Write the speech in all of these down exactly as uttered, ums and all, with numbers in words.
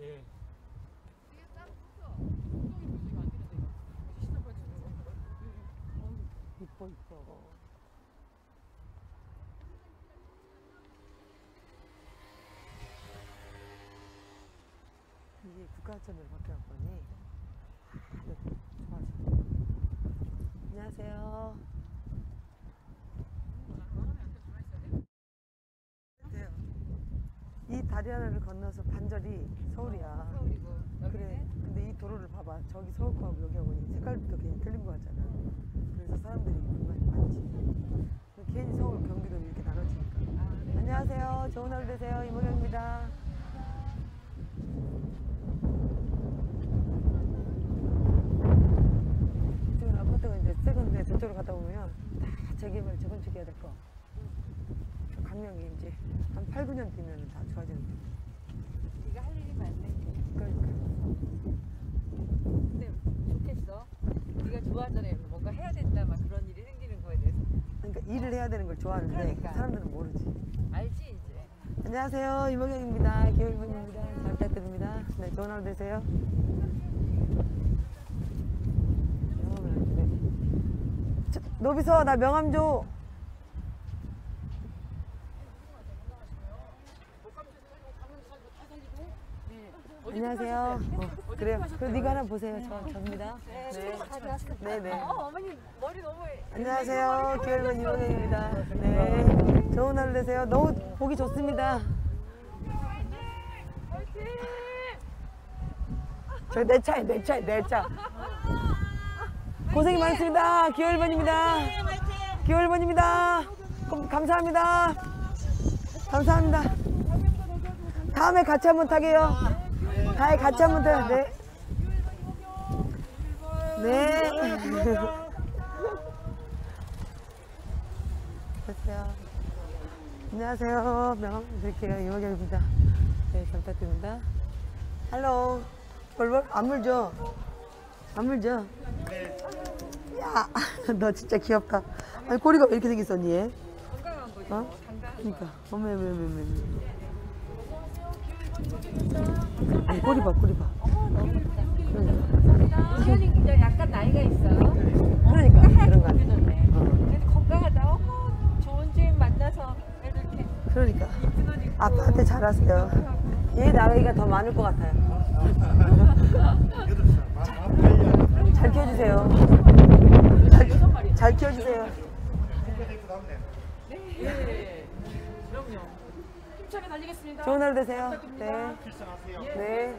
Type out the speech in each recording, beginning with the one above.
예. 이뻐 이뻐. 이게 국가전으로 바뀌었더니 아주 좋아져. 안녕하세요. 이 다리 하나를 건너서 반절이 서울이야. 어, 서울이고. 그래. 근데 이 도로를 봐봐. 저기 서울 거하고 여기하고 색깔부터 그냥 틀린 거 같잖아. 그래서 사람들이 불만이 많지. 괜히 서울, 경기도 이렇게 나눠지니까. 아, 네. 안녕하세요. 좋은 하루 되세요. 이모경입니다. 이쪽은 아파트가 이제 새건데 저쪽으로 가다 보면 다 재개발 재건축해야 될 거. 강명이 이제 한 팔, 구 년 뒤면 다 좋아지는 거. 네가 할 일이 많네. 그러니까. 근데 좋겠어. 네가 좋아하잖아요. 뭔가 해야 된다 막 그런 일이 생기는 거에 대해서. 그러니까 일을 해야 되는 걸 좋아하는데 그러니까. 사람들은 모르지. 알지 이제. 안녕하세요. 이모경입니다. 기울분입니다. 잘 부탁드립니다. 네, 좋은 하루 되세요. 명함을 안 주네. 저, 노비서 나 명함 줘. 안녕하세요. 어, 그래요. 그럼 네가 하나 보세요. 저, 접니다. 네. 네, 네. 어, 어머니 머리 너무. 안녕하세요. 기울분 이모경입니다. 네. 좋은 하루 되세요. 너무 보기 좋습니다. 저 내 차에 내 차에 내 차. 고생이 많습니다. 기울분입니다. 기울분입니다. 감사합니다. 감사합니다. 다음에 같이 한번 타게요. 다음에 같이 한번 타요. 네. 네. 안녕하세요. 안녕하세요. 명함 드릴게요. 이모경입니다. 네, 잘 부탁드립니다. 할로. 벌벌? 안 물죠? 안 물죠? 야, 너 진짜 귀엽다. 아니, 꼬리가 왜 이렇게 생겼었니, 얘? 건강한 거지. 어? 그니까. 어머, 어머, 어머, 어머. 아니, 꼬리 봐, 꼬리 봐. 기현이 이제 약간 나이가 있어요. 그러니까. 그런 거 아니야. 어. 그래도 건강하다. 어머, 좋은 주인 만나서 이렇게. 그러니까. 아빠한테 잘하세요. 얘 나이가 더 많을 것 같아요. 잘, 잘 키워주세요. 잘, 잘 키워주세요. 네. 그럼요. 힘차게 달리겠습니다. 좋은 하루 되세요. 네. 네.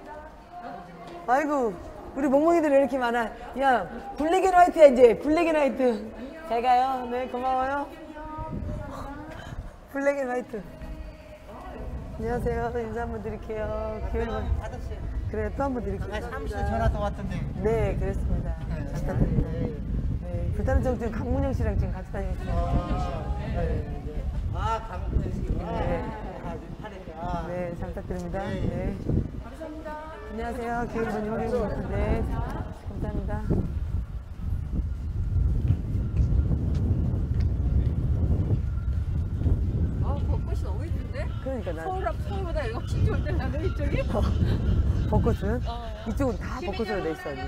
아이고, 우리 멍멍이들 왜 이렇게 많아? 야, 블랙 앤 화이트야, 이제. 블랙 앤 화이트. 잘 가요. 네, 고마워요. 블랙 앤 화이트. 안녕하세요. 인사 한번 드릴게요. 기회를 받았어요. 그래, 또 한번 드릴게요. 아, 사무실에 전화도 왔던데. 네, 그랬습니다. 네. 잘 부탁드립니다. 네, 불타는 정치는 강문영 씨랑 지금 같이 다니고 있습니다. 네. 아, 강문현 씨구나. 네. 아, 파래가. 네, 잘 부탁드립니다. 네. 네. 감사합니다. 안녕하세요. 기획본 이모경입니다. 네, 감사합니다. 아, 벚꽃이 너무 이쁜데? 그러니까 난 서울 앞 서울보다 이거 훨씬 좋은데 나는 이쪽이? 벚꽃은 어. 이쪽은 다 벚꽃으로 돼 있어요.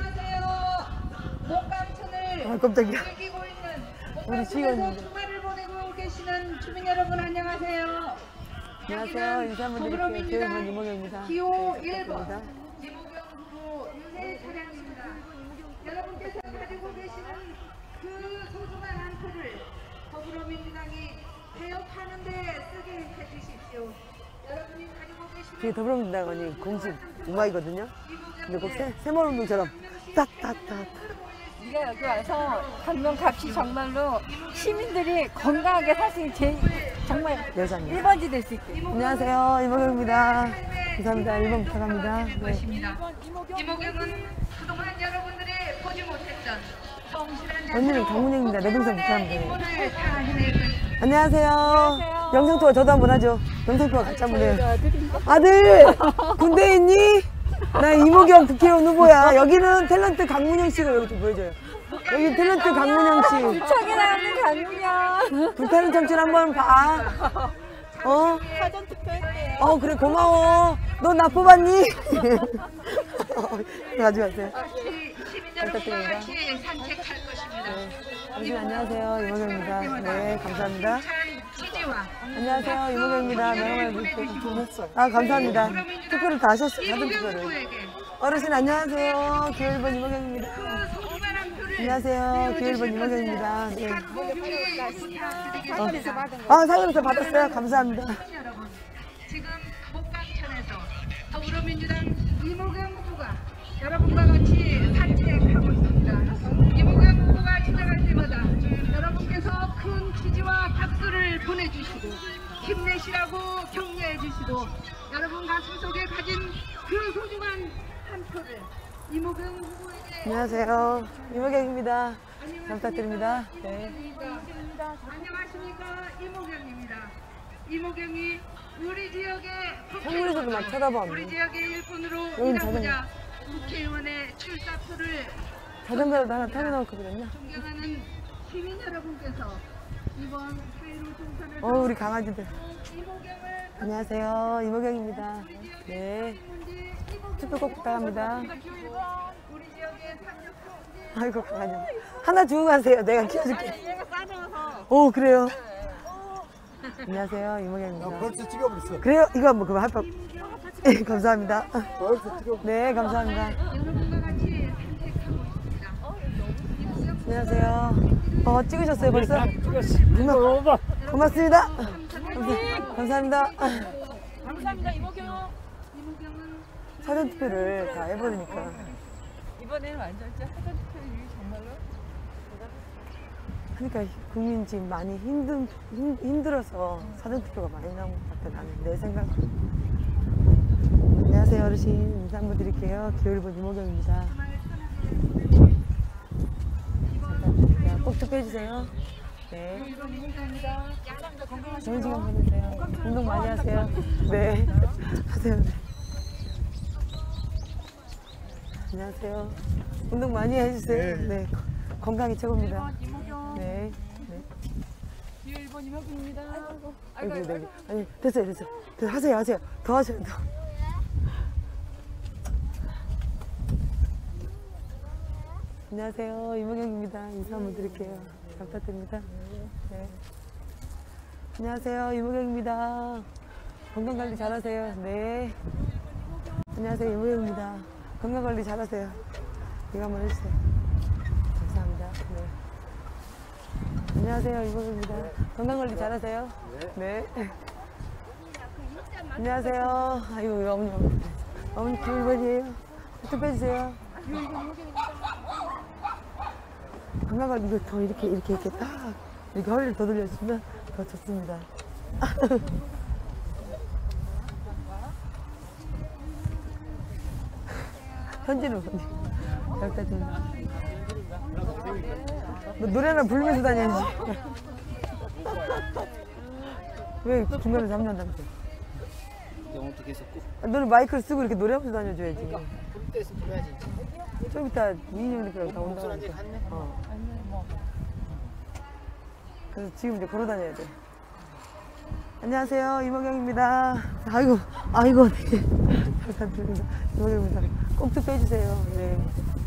목감천을 아, 깜짝이야. 즐기고 있는 우리 지금 목감천에서 주말을 보내고 계시는 주민 여러분 안녕하세요. 안녕하세요. 인사 한번 드릴게요. 기획본 이모경입니다. 기호 네, 일 번 부탁드립니다. 이모경 후보 유세 차량입니다. 여러분께서 가지고 계시는 그 소중한 한 표를 더불어민주당이 개혁하는 데 쓰게 해주십시오. 여러분이 가지고 계시는 그게 더불어민주당이 공식 우마이거든요. 근데 꼭 새, 새마을운동처럼 따따따. 네가 여기 와서 강명 값이 정말로 시민들이 건강하게 살 수 있는 제일 정말 여자입니다. 일 번지 될 수 있게. 안녕하세요. 이모경입니다. 감사합니다. 일 번 부탁합니다. 네. 것입니다. 이모경은 그동안 여러분들이 보지 못했던 성실한 언니는 강문영입니다. 내 동생 부탁합니다. 임무를 다 해내고 안녕하세요. 안녕하세요. 영상통화 저도 한번 하죠. 영상통화 같이 한번 해요. 아들! 군대에 있니? 나 이모경 국회의원 후보야. 여기는 탤런트 강문영 씨가 여기 좀 보여줘요. 여기 탤런트 강문영 씨. 저기 나오는 강민영. 불타는 청춘 한번 봐. 어? 사전 투표할게요. 어, 그래, 고마워. 너 나 뽑았니? 가져가세요. 시민 여러분과 같이 산책할 것입니다. 선생님, 안녕하세요. 이모경입니다. 네, 감사합니다. 취지와 안녕하세요. 이모경입니다. 명함을 보냈어요. 아, 감사합니다. 투표를 다 하셨어요. 다른 이모경 투표를. 후보에게 어르신, 안녕하세요. 기호 일 번 이모경입니다. 소중한 표를 안녕하세요. 기호 일 번 이모경입니다. 네. 부탁드리겠습니다. 아, 사연에서 받았어요. 감사합니다. 여러분, 지금 목강천에서 더불어민주당 이모경 후보가 여러분과 같이 산책하고 있습니다. 이모경 후보가 지나갈 때마다 여러분께서 큰 지지와 박수를 보내주시고 힘내시라고 격려해 주시고 여러분 가슴속에 가진 그 소중한 한 표를 이모경 후보에게 안녕하세요. 이모경입니다. 잘 부탁드립니다. 네. 안녕하십니까 이모경입니다. 이모경이 우리 지역의 선물에서도 막 쳐다봐. 우리 지역의 일꾼으로 여긴 일하고자 국회의원의 출사표를 자전거라도 하나 타고 나올 거거든요. 존경하는 시민 여러분께서 이번 사일오 총선에서 어, 우리 강아지들. 이모경을 안녕하세요. 이모경입니다. 네. 투표 꼭 부탁합니다. 우리 지역의 삼육표 아이고, 강아지. 하나 주고 가세요. 내가 키워줄게. 얘가 싸져서 오, 그래요. 안녕하세요. 이모경입니다. 벌써 찍어버렸어. 그래요? 이거 뭐, 그거 할 법. 네, 감사합니다. 벌써 찍어. 네, 감사합니다. 여러분과 같이 산책하고 있습니다. 안녕하세요. 어, 찍으셨어요, 벌써? 찍었어. 고마, 고맙습니다. 감사, 감사합니다. 감사합니다 이모경. 이모경은 사전 투표를 다 해버리니까. 이번에는 완전 진짜 사전 투표율이 정말로 그러니까 국민 지금 많이 힘든, 힘, 힘들어서 사전 투표가 많이 나온 것 같아, 나는. 내 생각. 안녕하세요, 어르신. 인사 한번 드릴게요. 기호 일 번 이모경입니다. 감사합니다. 꼭 투표해주세요. 네. 좋은 시간 보내세요. 운동 많이 하세요. 네. 하세요. 네. 안녕하세요. 운동 많이 해주세요. 네. 건강이 최고입니다. 네. 네. 기호 일 번 이모경입니다. 아이고, 네. 아니, 됐어요, 됐어요. 됐어요. 하세요, 하세요. 더 하셔요, 더. 안녕하세요. 이모경입니다. 인사 한번 드릴게요. 잘 부탁드립니다. 네. 안녕하세요. 이모경입니다. 건강관리 잘하세요. 네. 안녕하세요. 이모경입니다. 건강관리 잘하세요. 이거 한번 해주세요. 감사합니다. 네. 안녕하세요. 이모경입니다. 건강관리 잘하세요. 네. 안녕하세요. 아이고, 우리 어머니, 어머니. 어머니 기호 일 번이에요. 투표해주세요. 건강관리 이거 더 이렇게, 이렇게, 이렇게 딱, 이렇게 허리를 더 돌려주시면 더 좋습니다. 현진우, 현진. 잘 부탁드립니다. 너 노래나 부르면서 다녀야지. 왜 중간에 잠난다면서? 영어 어떻게 했었고? 너는 마이크를 쓰고 이렇게 노래하면서 다녀줘야지. 부를 때서 불러야지. 좀 이따 이인영님께서 다 온다고 목소리 하니까. 갔네. 어. 그래서 지금 이제 걸어 다녀야 돼. 안녕하세요. 이모경입니다. 아이고, 아이고, 네. 감사드립니다. 이모경입니다. 꼭 투표해주세요. 네.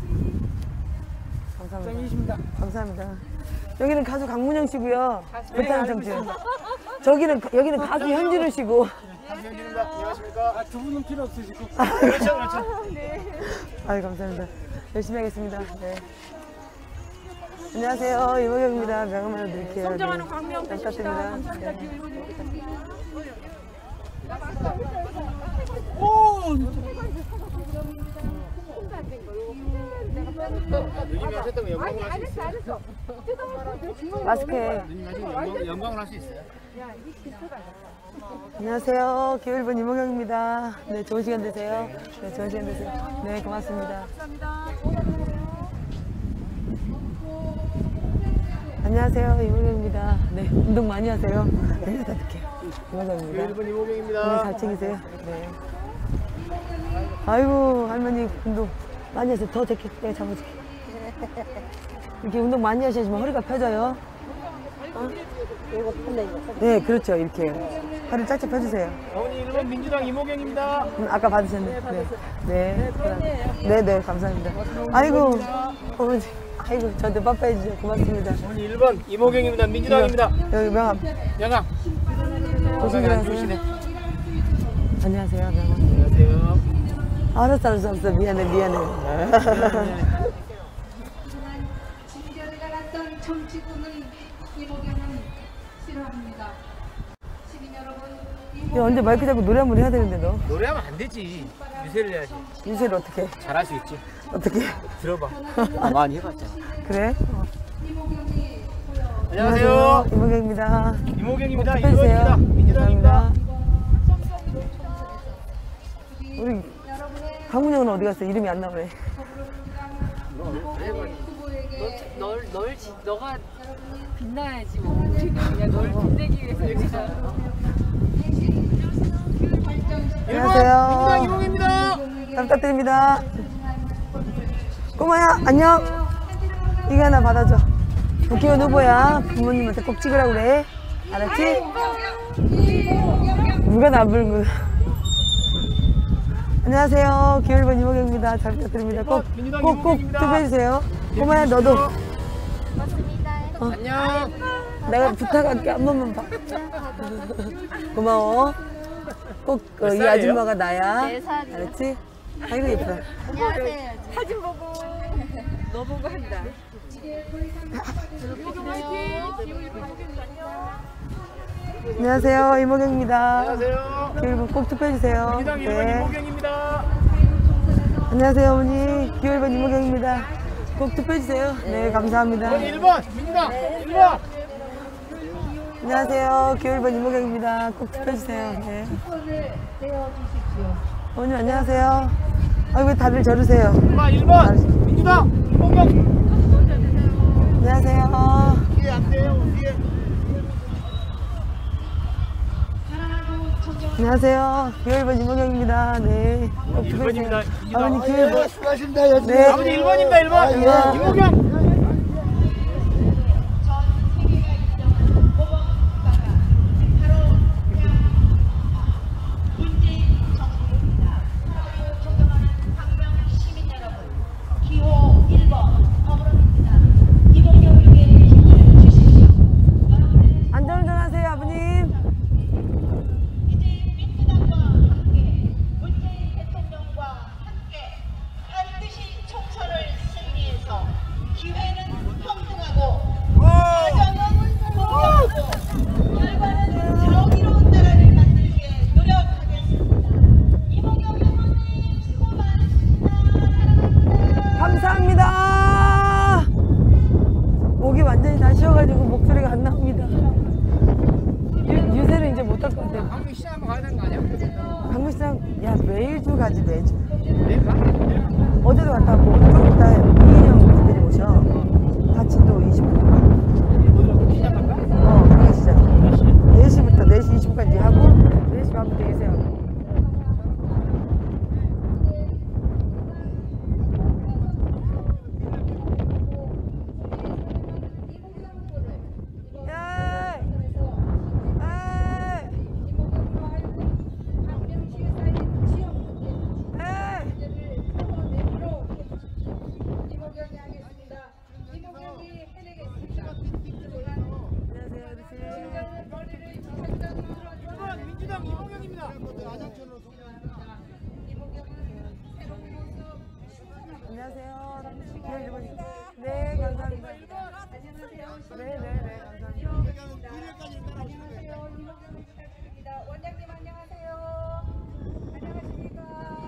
감사합니다. 짱이십니다. 감사합니다. 여기는 가수 강문영 씨고요. 불타는 청춘. 저기는, 여기는 가수 현진우 씨고. 감사합니다. 안녕하십니까? 아, 두 분은 필요 없으시고. 그렇죠, 그렇죠. 아유, 감사합니다. 열심히 하겠습니다. 네. 안녕하세요. 이모경입니다. 명함 하나 드릴게요. 성장하는 광명 잘 부탁드립니다. 네. 누님이 하셨다고 영광을 할 수 있어요? 마스크에. 누님 하시고 영광, 영광을 할 수 있어요? 안녕하세요. 기호 일 번 이모경입니다. 네, 좋은 시간 되세요. 네, 좋은 시간 되세요. 네, 고맙습니다. 안녕하세요. 이모경입니다. 네, 운동 많이 하세요. 네, 부탁드릴게요. 이모경입니다. 일 번 이모경입니다. 네, 잘 챙기세요. 네. 아이고, 할머니 운동 많이 하세요. 더 제게 내가 잡아줄게. 이렇게 운동 많이 하셔야지만 허리가 펴져요. 어? 네, 그렇죠. 이렇게. 팔을 짝짝 펴주세요. 어머니 일 번 민주당 이모경입니다. 음, 아까 받으셨네. 네. 네. 네, 네, 감사합니다. 아이고, 어머니. 아이고, 저한테 빠빠해 주셔서 고맙습니다. 어머니 일 번 이모경입니다. 민주당입니다. 여기 명함. 영아. 조심히 안 가세요. 좋으시네. 안녕하세요, 명함. 안녕하세요. 알았어, 알았어, 알았어. 미안해, 미안해. 진결을 갈았던 정치군은 이모경은 싫어합니다. 시민 여러분, 야, 언제 마이크 잡고 노래 한번 해야 되는데, 너. 노래하면 안 되지. 유세를 해야지. 유세를 어떻게 해? 잘할 수 있지. 어떻게 해? 들어봐. 아, 많이 해봤잖아. 그래? 이모경이 안녕하세요. 이모경입니다. 이모경입니다. 일 해주세요. 번입니다. 민주당입니다. 감사합니다. 우리 강훈영은 어디 갔어? 이름이 안 나오네. 후보에게 널, 널, 지- 너가 빛나야지 뭐. 우리는 그냥 널 빛내기 위해서 그냥. 안녕하세요. 민주당 이모경입니다. 잘 부탁드립니다. 꼬마야, 안녕. 이거 하나 받아줘. 국회의원 후보야. 부모님한테 꼭 찍으라고 그래. 알았지? 누가 나 불고. 안녕하세요. 기울번 이모경입니다. 잘 부탁드립니다. 꼭, 꼭, 꼭 투표해주세요. 꼬마야, 너도. 안녕. 내가 부탁할게. 한 번만 봐. 고마워. 꼭 이 몇 살이에요? 아줌마가 나야. 네 살이요. 알았지? 아이고, 예쁘다. 사진 보고 너 보고 한다. 안녕하세요. 이모경입니다. 안녕하세요. 기울번 꼭 투표해주세요. 민주당 일 번 네. 이모경입니다. 안녕하세요, 어머니. 기울번 이모경입니다. 꼭 투표해주세요. 네, 감사합니다. 어머니 일 번 민주당 일 번. 안녕하세요. 기울번 이모경입니다. 꼭 투표해주세요. 네. 어머니, 안녕하세요. 아, 왜 다들 저러세요? 엄마 일 번 민주당 이모경. 안녕하세요. 이게 안 돼요. 이게. 안녕하세요. 기울번 이모경입니다. 네. 꼭 일 번입니다. 투표해주세요. 어머니, 기울번. 수고하십니다. 네. 아버지 일 번입니다. 일 번. 아, 예. 이모경. 안전운전하세요, 아버님. 민주당과 함께 문재인 대통령과 함께 반드시 총선을 승리해서 기회는 평등하고 과정은 공정하고 결과는 정의로운 나라를 만들기에 노력하겠습니다. 이모경 의원님 수고 많으십니다. 감사합니다. 목이 완전히 다 쉬어가지고 목소리가 안 나옵니다. 유, 유세를 이제 못할 것 같아요. 방금 시장 한번 가야 되는 거 아니야? 강무시장, 야, 매일도 가지, 매주. 내일 가? 내일 가? 어제도 갔다 왔고, 오늘 좀 이따 이인영 대표님 모셔. 같이 또 이십 분. 어디로 시장 갈까? 어, 그게 시작. 네 시부터 네 시 이십 분까지 하고, 네 시 반부터 유세하고. 민주당 이모경입니다. 안녕하세요. 네, 감사합니다. 네, 네, 네, 감사합니다. 안녕하세요. 이모경 축하드립니다. 원장님 안녕하세요. 안녕하십니까.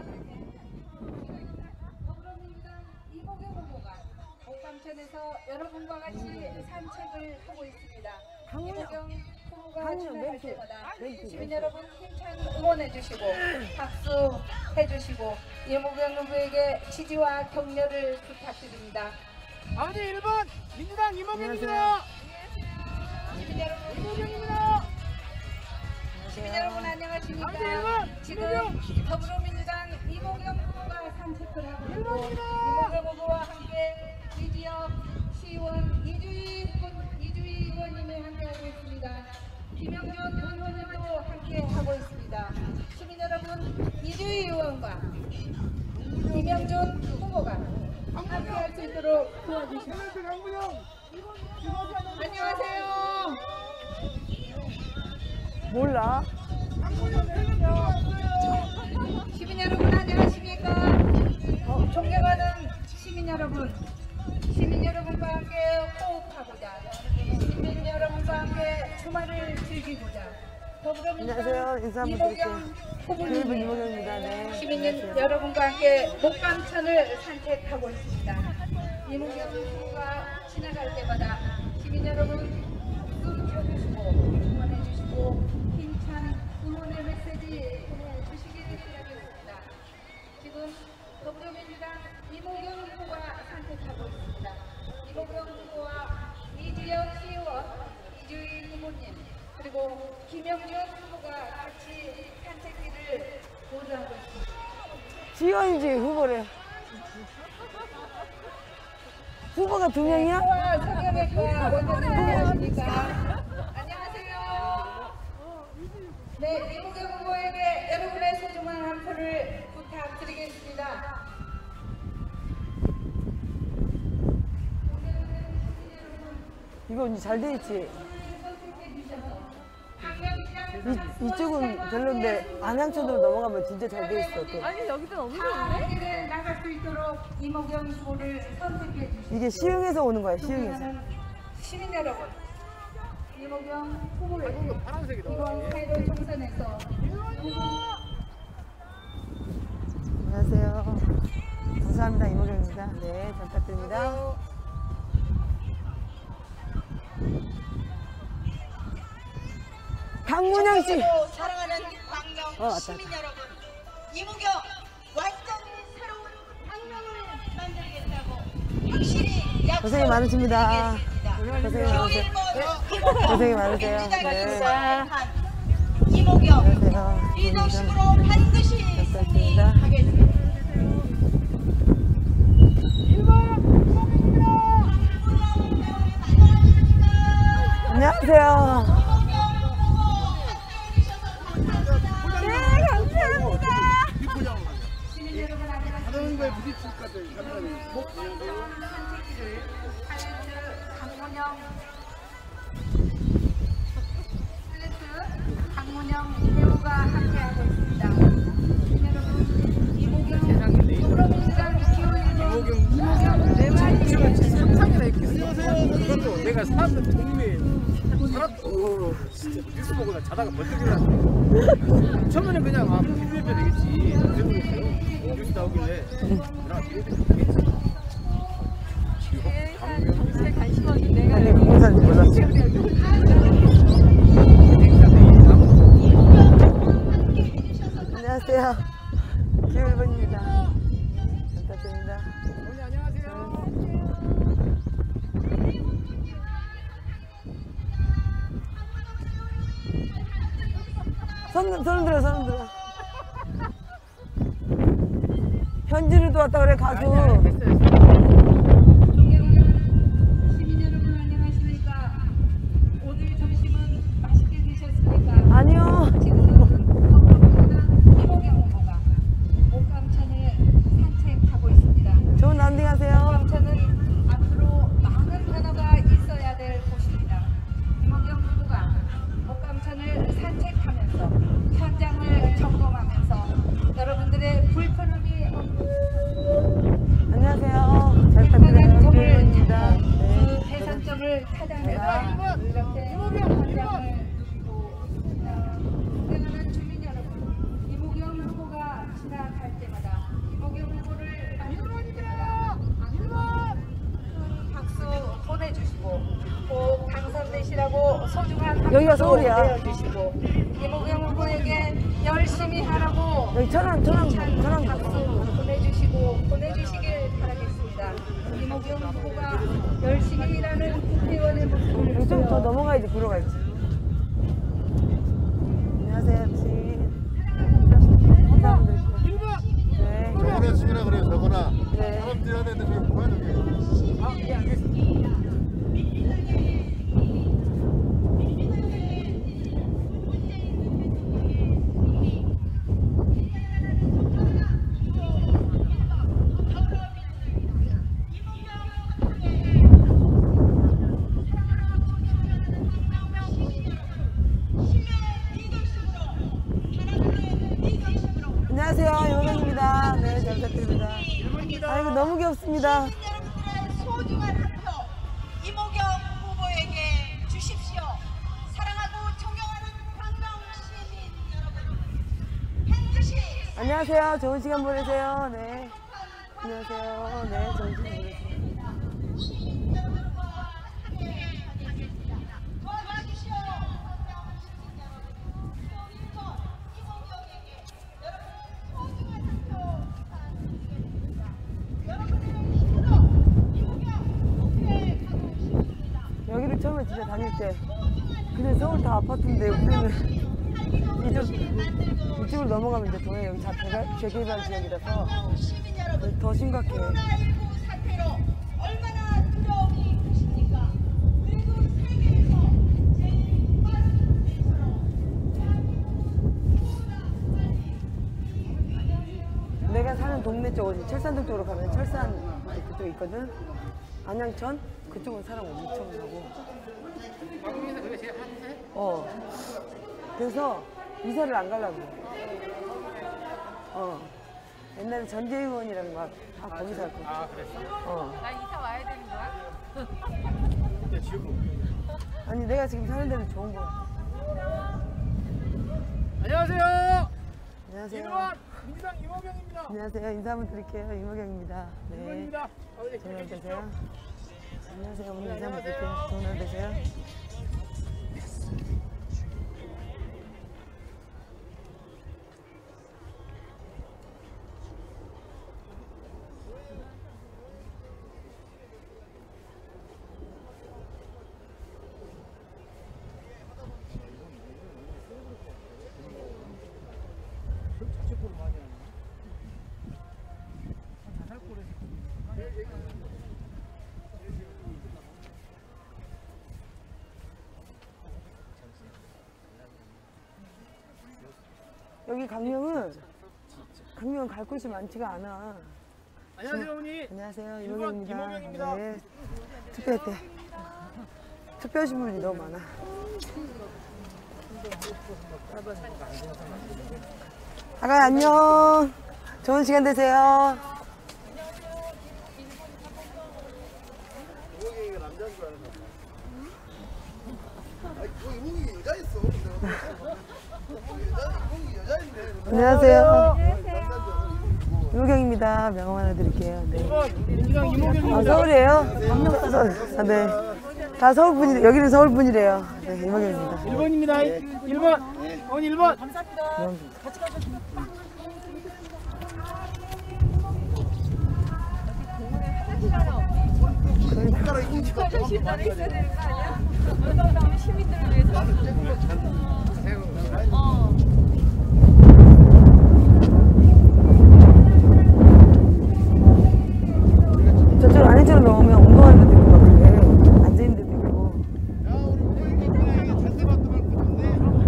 더불어민주당 이모경 후보가 목감천에서 여러분과 같이 산책을 하고 있습니다. 이모경 후보가 강훈, 출마할 멘트, 때마다 멘트, 시민 멘트. 여러분 힘찬 응원해 주시고 박수 해주시고 이모경 후보에게 지지와 격려를 부탁드립니다. 아버지 일 번 민주당 이모경입니다. 시민 여러분, 이모경입니다. 시민 여러분 안녕하십니까? 아버지 일 번 지금 더불어민주당 이모경 후보가 산책을 하고 있고 이모경 후보와 함께 이 지역 시의원 이주희 군- 이주희 의원님이 함께 함께하고 있습니다. 김영준 의원님도 함께하고 있습니다. 시민 여러분, 이주희 의원과 김영준 후보가 함께할 수 있도록 도와주십시오. 안녕하세요. 몰라. 시민 여러분 안녕하십니까? 어, 존경하는 시민 여러분, 시민 여러분과 함께 호흡하고자, 시민 여러분과 함께 주말을 즐기고자 더불어민주당 안녕하세요. 인사 한번 드릴게요. 이모경 교육은 후보님, 이모경입니다. 네. 시민 안녕하세요. 여러분과 함께 목감천을 산책하고 있습니다. 이모경 후보가 지나갈 때마다 시민 여러분 박수 쳐주시고 응원해주시고 힘찬 응원의 메시지 보내주시기를 바라겠습니다. 지금 더불어민주당 이모경 후보가 산책하고 있습니다. 이모경 후보와 이지영 시의원, 이주희 후보님, 그리고 김영준 후보가 같이 산책길을 보조하고 있습니다. 지원이지 후보래. 후보가 두 명이야? 소아 성형외과 원장님 안녕하십니까? 안녕하세요. 네, 이모경 후보에게 여러분의 소중한 한 표를 부탁드리겠습니다. 이거 이제 잘 돼 있지. 이, 이쪽은 별론데 안양천으로 넘어가면 진짜 잘 돼 있어. 또. 아니 여기도 너무 다 길을 나갈 수 있도록 이모경 후보를 선택해 주시고 이게 시흥에서 오는 거야. 시흥에서. 존경하는 시민 여러분, 이모경 후보를 파란색이다. 이번 사일오 총선에서 안녕하세요. 감사합니다. 이모경입니다. 네, 잘 부탁드립니다. 강문영 씨. 사랑하고 사랑하는 광명 어, 왔다. 시민 여러분, 이모경 완전히 새로운 광명을 만들겠다고 확실히 약속 고생이 많으십니다. 고생이 많으세요. 교일본 고생이 많으세요. 민주당이 네. 선택한 이모경 안녕하세요. 리더십으로 반드시 감사합니다. 승리하겠습니다. 안녕하세요. 시민 여러분 안녕하십니까? 하는 거에 부딪힐 것 같아. 목동정 산책길을 하이랜드 강문영 플래트 강문영 배우가 함께하고 있습니다. 시민 여러분, 이모경 더불어민주당 기호일본 이모경 네 마리 상상이나 이렇게 쓰세요. 그것도 내가 사는 동네에 살았. 오, 진짜 뉴스 보고 나 자다가 벌떡 일어났네. 처음에는 그냥 아 비교해줘야 되겠지. 그랬어요. 뉴스 나오길래 나 비교해줘야 되겠지. 제일 관심없는 내가 아니, 공사인지 몰랐어. 안녕하세요. 기울번입니다. 부탁드립니다. 어머니 안녕하세요. 손, 손 들어, 손 들어. 현진이도 왔다 그래, 가수. 존경하는 시민 여러분 안녕하십니까? 오늘 점심은 맛있게 드셨습니까? 아니요. 지금 더불어민주당 이모경 후보가 목감천을 산책하고 있습니다. 좋은 란딩 하세요. 목감천은 앞으로 많은 변화가 있어야 될 곳입니다. 이모경 후보가 목감천을 산책하면서 현장을 점검하면서 여러분들의 불편함이 없는 안녕하세요. 잘 백만한 부탁드려요. 점을 기울번입니다. 찾고 그 네. 개선점을 찾아내서 이렇게 현장을 누리고 있습니다. 존경하는 주민 여러분, 이모경 후보가 지나갈 때마다 이모경 후보를 만나볼 때마다 큰 박수 보내주시고 꼭 당선되시라고 소중한 한 여기가 표도 서울이야. 내어주시고 이모경 후보에게 열심히 하라고 여기 천안, 천안, 힘찬 천안. 박수 보내주시고 보내주시길 바라겠습니다. 이모경 후보가 열심히 일하는 국회의원의 모습을 여기 좀 더 보여 넘어가야지, 보러 가야지. 안녕하세요, 씨. 감사합니다. 네. 저거나 쓰기라 그래요. 저거나 네. 사람 뛰어야 되는데 저게 뭐야 저게. 아, 예, 알겠습니다. 안녕하세요. 이모경입니다. 네, 잘 부탁드립니다. 아이고, 너무 귀엽습니다. 시민 여러분들의 소중한 한 표 이모경 후보에게 주십시오. 사랑하고 존경하는 광명 시민 여러분, 반드시 안녕하세요. 좋은 시간 보내세요. 네. 안녕하세요. 네, 좋은 시간 보내세요. 시민 여러분과 함께 하겠습니다. 도와주시오. 광명 시민 여러분, 또부터 이모경에게 여러분의 소중한 한 표 부탁드리겠습니다. 여러분들의 힘으로 이모경 목표에 가고 싶습니다. 여기를 처음에 진짜 다닐 때 그냥 서울 다 아파트인데 우리는 이쪽, 이쪽으로 넘어가면 이제 동해 여기 다 재개발, 재개발 지역이라서 시민 여러분, 더 심각해. 코로나십구 사태로 얼마나 두려움이 크십니까? 그래도 세계에서 제일 빠른 대처로 대한민국 빨리 내가 사는 동네 쪽은 철산동 쪽으로 가면 철산 그쪽 있거든. 안양천 그쪽은 사람 엄청 가고. 방송에서 그게 제일 핫해? 어. 그래서 이사를 안 가려고. 어. 옛날에 전재의원이랑 막 다 거기 살고. 아 그랬어? 어. 나 이사 와야 되는 거야? 진짜 지금 아니 내가 지금 사는 데는 좋은 거야. 안녕하세요. 안녕하세요. 이노환 민주당 이모경입니다. 안녕하세요. 인사 한번 드릴게요. 이모경입니다. 네. 이모경입니다. 아버지 좋은 하루 기억해 되세요. 주십시오. 안녕하세요. 오늘 인사 한번 안녕하세요. 드릴게요. 좋은 하루 되세요. 자책골을 많이 하네. 자살골에서 여기 강릉은 강릉은 갈 곳이 많지가 않아. 안녕하세요 어머니. 안녕하세요. 이모- 이모경입니다. 이모경입니다. 네. 투표할 때 투표하신 분이 너무 많아. 아가 안녕. 좋은 시간 되세요. 이모경이가 남자인 줄 알았어. 아니, 그 이모경이 여자였어. 여자, 이모경이 여자인데. 안녕하세요. 남자인 줄 알았어. 이모경입니다. 명함 하나 드릴게요. 네. 일 번 민주당 이모경입니다. 아 서울이에요? 서- 아, 네. 다 서울 분이 여기는 서울 분이래요. 네, 이모경입니다. 일 번입니다. 일 번. 어머니 일 번. 화장실 따로 있어야 되는 거 아니야? 그러면 시민들을 위해서. 어. 저쪽 안에처럼 넣으면 운동하는 데도 있고 막 그래. 앉아있는 데도 있고. 야, 우리 이모경이 그냥 잔대 받도 말고 좋네.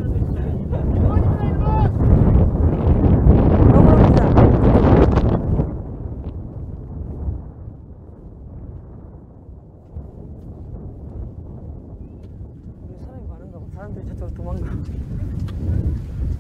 너무 보자. 여기 사람이 많은가 봐. 사람들이 저쪽으로 도망가.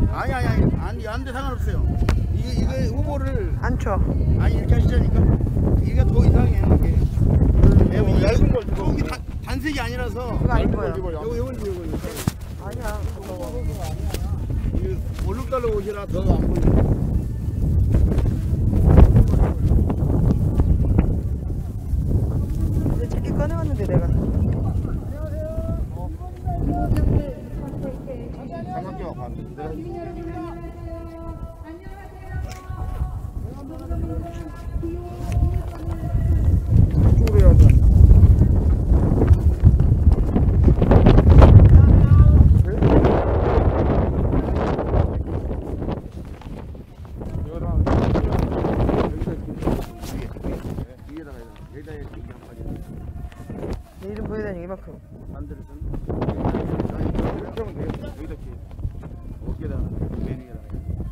아니 아니 아니 안, 안 돼 상관없어요. 이게 이게 후보를 안 쳐. 아니 이렇게 하시자니까 이게 더 이상해 이게. 얇은, 얇은 걸 저기 단- 단색이 아니라서 그거 아닌 거예요. 요거 요거 요거 요거 아니야. 이게 얼룩달러 옷이라 더 안 보여. 내 재킷 꺼내왔는데 내가. 삼각대가 봤는데. 이쪽으로 해야 돼. 내 이름 보여다니 이만큼. 만들어서 이렇게 하면 되겠다. 여기다 이렇게 어깨에다 매니에다.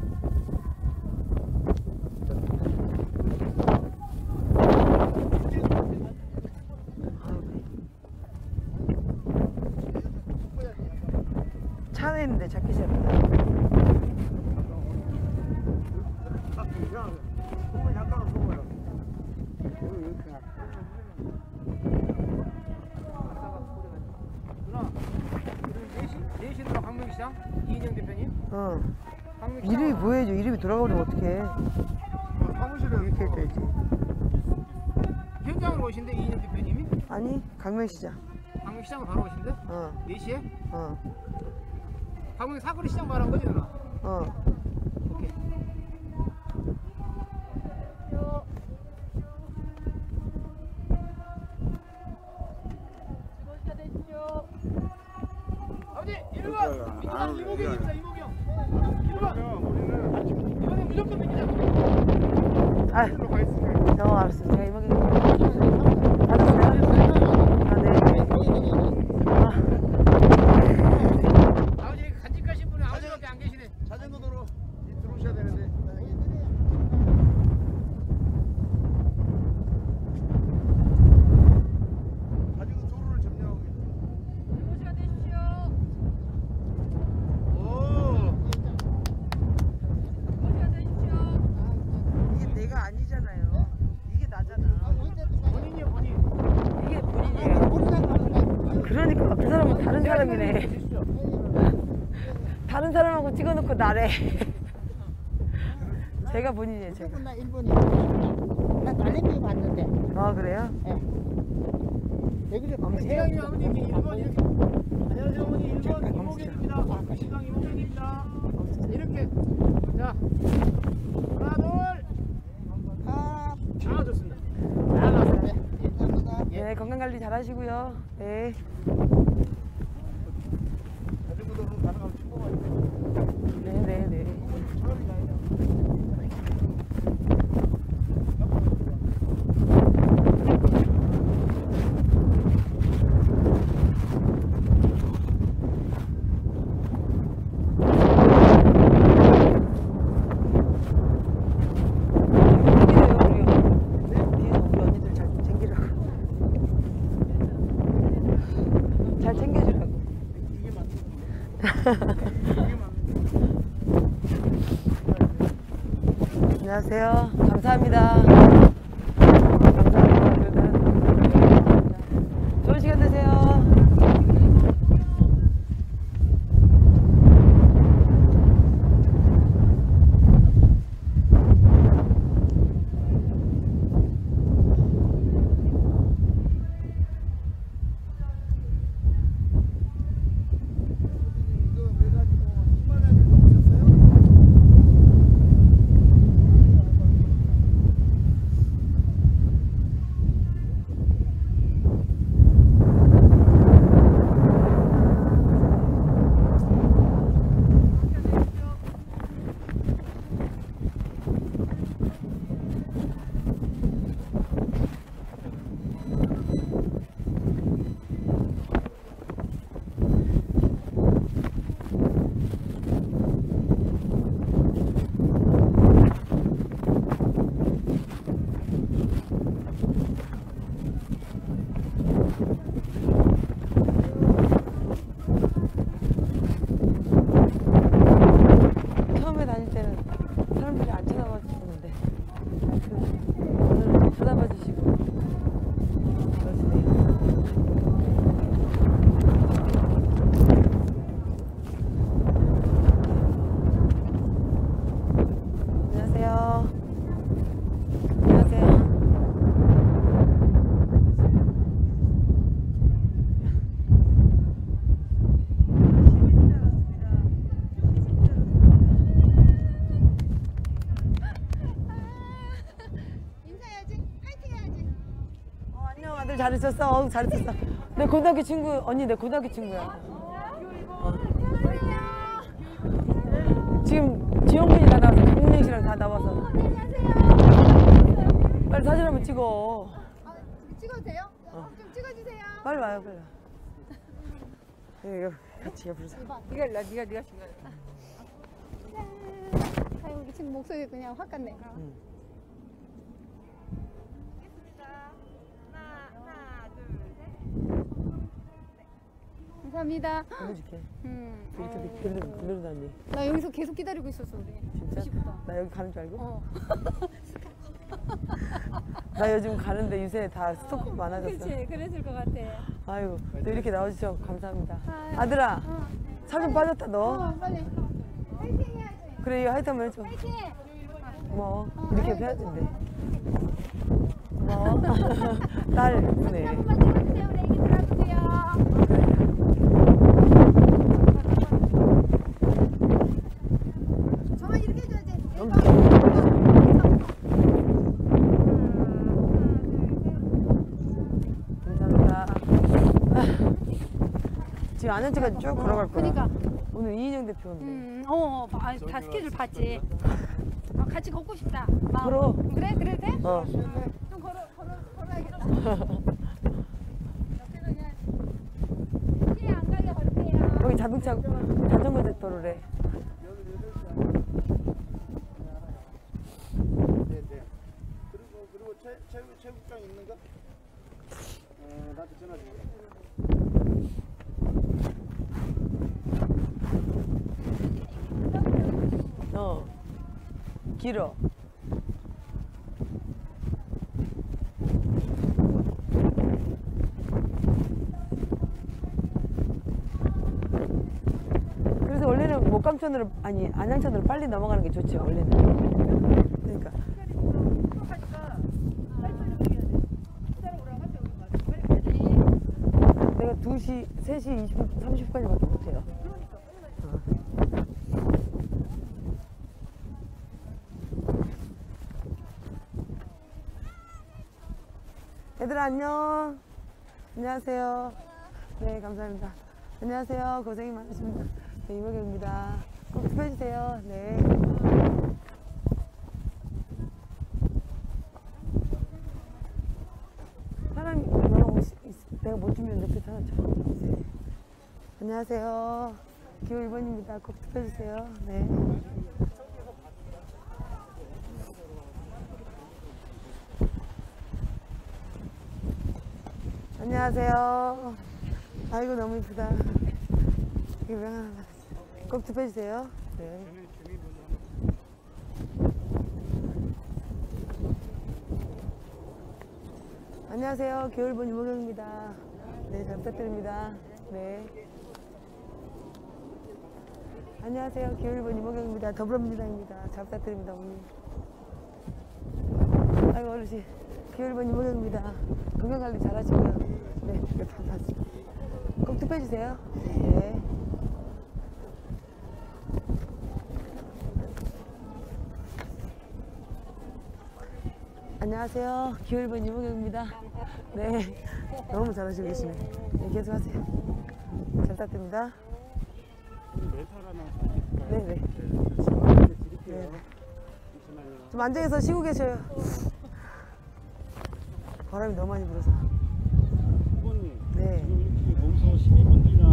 차 안에 있는데 자켓이 없다. 누나 내신 누나 강명시장 이인영 대표님. 어. 강명시장. 이름이 뭐예요? 이름이 돌아가버리면 어떡해. 사무실에 이렇게 해줘야지. 현장으로 오신대 이인영 대표님이. 아니, 강명시장. 강명시장을 바로 오신대. 어, 네 시에. 어, 강명 사거리 시장 말한 거지 누나. 어. 오케이. 아버지 일 번 민주당 이모경입니다. 이모경 일 번 이번에 무조건 민주당. 아, 어, 알았어. 제가 이모경 받았어요? 아, 네. 아, 아버지 간직 가신 분이 아버지밖에 안 계시네. 자전거 도로 들어오셔야 되는데. 가지고 도로를 점령하고 계세요. 오. 이게 내가 아니잖아요. 이게 나잖아. 본인이요 본인. 이게 본인이에요. 그러니까 그 사람은 다른 사람이네. 다른 사람하고 찍어놓고 나래. 제가 본인이에요, 제가. 나 일본이 나 날림이 봤는데 아, 그래요? 여기를 시장님 아버지 이렇게 일 번 이렇게. 안녕하세요 어머니 일 번 이모경입니다. 시장 이모경입니다. 이렇게 자 하나 둘. 아 아 좋습니다. 잘 나왔습니다. 감사합니다. 네, 건강관리 잘 하시고요. 네. 자전거 도로는 가능하면 충분하게. 네, 네, 네. 잘 챙겨주라고. 안녕하세요. 감사합니다. 감사합니다. 좋은 시간 되세요. 아들 잘했었어. 어, 잘했었어. 내 고등학교 친구 언니 내 고등학교 친구야. 어. 지금 지영군이 다 나와서 강민영 씨랑 다 나와서. 빨리 사진 한번 찍어. 찍어도 돼요? 어. 좀 찍어주세요. 빨리 와요, 빨리 와. 이거 같이 옆으로 서. 네가 일로 와, 네가 네가 중간에. 아유, 우리 지금 목소리 그냥 확 갔네. 응. 감사합니다. 보내줄게. 음, 이렇게 어. 들르 들르다니. 나 여기서 계속 기다리고 있었어, 우리. 진짜? 싶다. 나 여기 가는 줄 알고? 어. 나 요즘 가는데 요새 다 스토커 많아졌어. 그렇지, 그랬을 것 같아. 아이고, 또 이렇게 나와주셔서 감사합니다. 아유. 아들아, 어, 살 좀 빠졌다 너. 어, 빨리. 파이팅 해야지. 그래, 이거 하여튼 한번 해줘. 파이팅! 고마워. 어, 이렇게 아이고. 해야지인데. 고마워. 딸 예쁘네. 한번만 찍어주세요. 우리 애기 들어주세요. 저만 이렇게 해줘야지. 감사합니다. 지금 안현지까지 쭉 걸어갈 거야. 그러니까. 오늘 이인영 대표인데. 음, 어, 봐, 아, 다 스케줄 봤지. 아, 같이 걷고 싶다. 마음. 걸어. 그래, 그래도 돼? 어. 좀 걸어, 걸어, 걸어야겠다. 옆에서 그냥 피해 안 가게 걸을게요. 여기 자동차 자전거 도로래. 네, 네. 그리고 그리고 체 체육 체육장 있는 거? 어, 나한테 전화 줘. 어. 길어. 그래서 원래는 목감천으로 아니 안양천으로 빨리 넘어가는 게 좋죠 원래는. 그러니까. 내가 두 시, 세 시 이십 분, 삼십 분까지밖에 못해요. 어. 얘들아 안녕. 안녕하세요. 네 감사합니다. 안녕하세요. 고생이 많으십니다. 네, 이모경입니다. 꼭 투표해주세요. 네. 사람이 얼마나 오시, 내가 못 주면 옆에 사람 줘. 네. 안녕하세요. 기호 일 번입니다. 꼭 투표해주세요. 네. 안녕하세요. 아이고 너무 이쁘다. 이거 명함 꼭 투표해주세요. 네. 안녕하세요. 기호 일 번 유모경입니다. 네, 잘 부탁드립니다. 네. 안녕하세요. 기호 일 번 유모경입니다. 더불어민주당입니다. 잘 부탁드립니다, 어머니. 아이고, 어르신. 기호 일 번 유모경입니다. 건강관리 잘 하시고요. 네, 이거 다 봤어. 꼭 투표해주세요. 네. 안녕하세요. 기호 일 번 유모경입니다. 네. 너무 잘하시고 계시네. 네, 계속 하세요. 잘 부탁드립니다. 네네. 네. 좀 안정해서 쉬고 계셔요. 바람이 너무 많이 불어서. 후보님, 네. 지금 이렇게 몸소 시민분들이나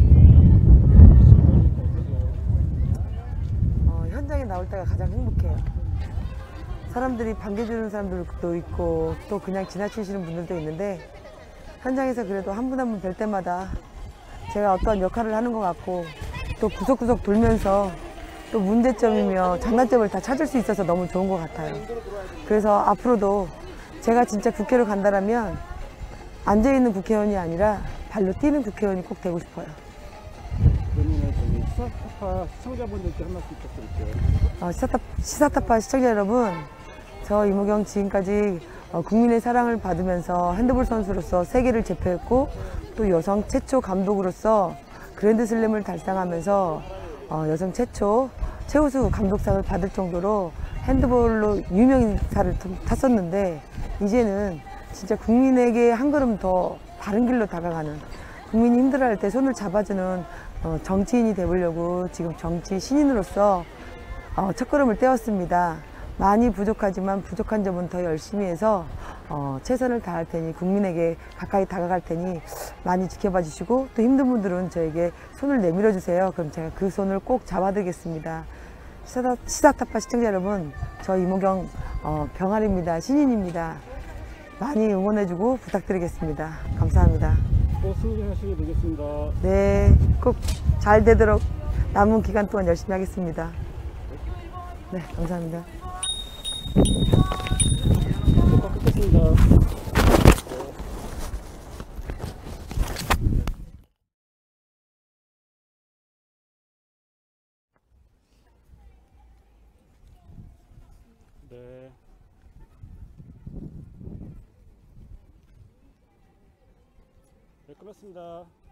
어, 현장에 나올 때가 가장 행복해요. 사람들이 반겨주는 사람들도 있고 또 그냥 지나치시는 분들도 있는데 현장에서 그래도 한 분 한 분 뵐 때마다 제가 어떠한 역할을 하는 것 같고 또 구석구석 돌면서 또 문제점이며 장단점을 다 찾을 수 있어서 너무 좋은 것 같아요. 그래서 앞으로도 제가 진짜 국회로 간다라면 앉아있는 국회의원이 아니라 발로 뛰는 국회의원이 꼭 되고 싶어요. 그러면 저기 시사타파 시청자분들께 한 말씀 부탁드릴게요. 어, 시사타, 시사타파 시청자 여러분, 저 이모경 지금까지 어, 국민의 사랑을 받으면서 핸드볼 선수로서 세계를 제패했고 또 여성 최초 감독으로서 그랜드슬램을 달성하면서 어, 여성 최초 최우수 감독상을 받을 정도로 핸드볼로 유명인사를 탔었는데 이제는 진짜 국민에게 한 걸음 더 바른 길로 다가가는, 국민이 힘들어할 때 손을 잡아주는 어, 정치인이 되보려고 지금 정치 신인으로서 어, 첫걸음을 떼었습니다. 많이 부족하지만 부족한 점은 더 열심히 해서 어, 최선을 다할 테니, 국민에게 가까이 다가갈 테니 많이 지켜봐 주시고, 또 힘든 분들은 저에게 손을 내밀어 주세요. 그럼 제가 그 손을 꼭 잡아드리겠습니다. 시사, 시사타파 시청자 여러분, 저 이모경 어, 병아리입니다. 신인입니다. 많이 응원해주고 부탁드리겠습니다. 감사합니다. 꼭 승진하시게 되겠습니다. 네, 꼭 잘 되도록 남은 기간 동안 열심히 하겠습니다. 네, 감사합니다. 녹화 끝겠습니다. 네. 네, 끝났습니다.